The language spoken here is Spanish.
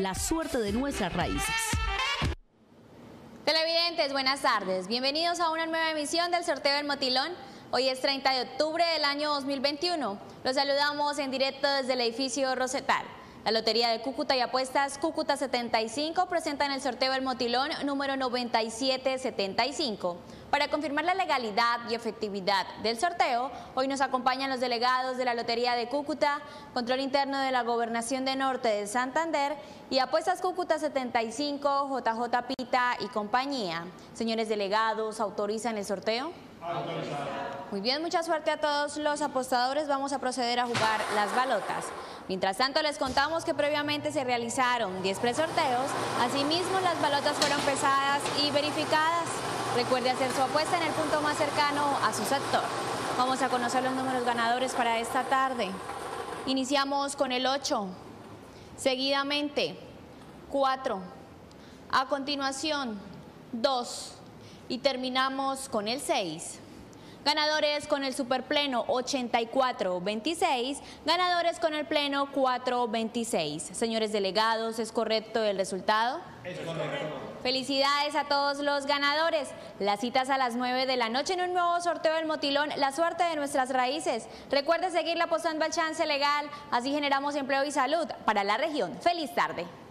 la suerte de nuestras raíces. Televidentes, buenas tardes. Bienvenidos a una nueva emisión del sorteo del Motilón. Hoy es 30 de octubre del año 2021. Los saludamos en directo desde el edificio Rosetal. La Lotería de Cúcuta y Apuestas Cúcuta 75 presentan el sorteo del Motilón número 9775. Para confirmar la legalidad y efectividad del sorteo, hoy nos acompañan los delegados de la Lotería de Cúcuta, Control Interno de la Gobernación de Norte de Santander y Apuestas Cúcuta 75, JJ Pita y compañía. Señores delegados, ¿autorizan el sorteo? Muy bien, mucha suerte a todos los apostadores. Vamos a proceder a jugar las balotas. Mientras tanto, les contamos que previamente se realizaron 10 presorteos. Asimismo, las balotas fueron pesadas y verificadas. Recuerde hacer su apuesta en el punto más cercano a su sector. Vamos a conocer los números ganadores para esta tarde. Iniciamos con el 8, seguidamente 4, a continuación 2 y terminamos con el 6. Ganadores con el superpleno 8426, ganadores con el pleno 426. Señores delegados, ¿es correcto el resultado? Es correcto. Felicidades a todos los ganadores. Las citas a las 9 de la noche en un nuevo sorteo del Motilón, la suerte de nuestras raíces. Recuerde seguirle apostando al chance legal, así generamos empleo y salud para la región. Feliz tarde.